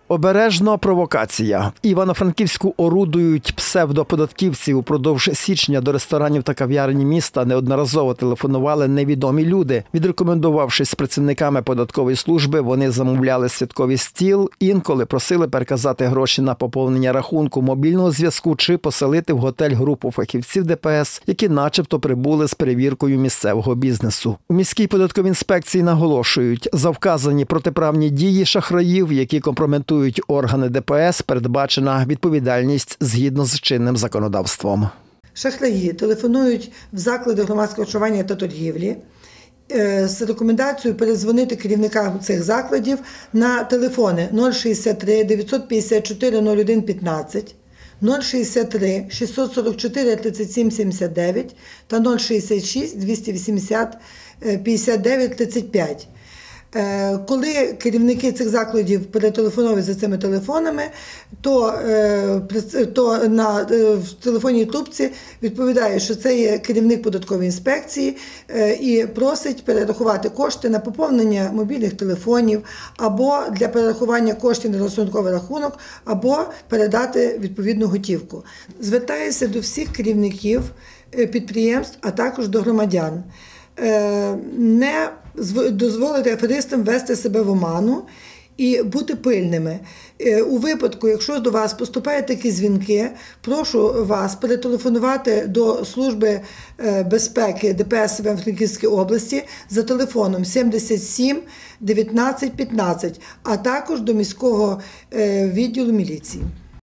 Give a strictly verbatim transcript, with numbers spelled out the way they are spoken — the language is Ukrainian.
Обережно провокація. В Івано-Франківську орудують псевдоподатківці. Упродовж січня до ресторанів та кав'ярні міста неодноразово телефонували невідомі люди. Відрекомендувавшись з працівниками податкової служби, вони замовляли святковий стіл, інколи просили переказати гроші на поповнення рахунку мобільного зв'язку чи поселити в готель групу фахівців Де Пе Ес, які начебто прибули з перевіркою місцевого бізнесу. У міській податковій інспекції наголошують, за вказані протиправні дії шахраїв, які компрометують органи Де Пе Ес, передбачена відповідальність згідно з чинним законодавством. Шахраї телефонують в заклади громадського харчування та торгівлі з рекомендацією передзвонити керівникам цих закладів на телефони нуль шістдесят три дев'ятсот п'ятдесят чотири нуль один п'ятнадцять, нуль шістдесят три шістсот сорок чотири тридцять сім сімдесят дев'ять та нуль шістдесят шість двісті вісімдесят п'ятдесят дев'ять тридцять п'ять. Коли керівники цих закладів перетелефонують за цими телефонами, то, то на в телефонній трубці відповідає, що це є керівник податкової інспекції і просить перерахувати кошти на поповнення мобільних телефонів або для перерахування коштів на розрахунковий рахунок, або передати відповідну готівку. Звертаюся до всіх керівників підприємств, а також до громадян. Не дозволити аферистам вести себе в оману і бути пильними. У випадку, якщо до вас поступають такі дзвінки, прошу вас перетелефонувати до служби безпеки Де Пе Ес в Франківській області за телефоном сімдесят сім дев'ятнадцять п'ятнадцять, а також до міського відділу міліції.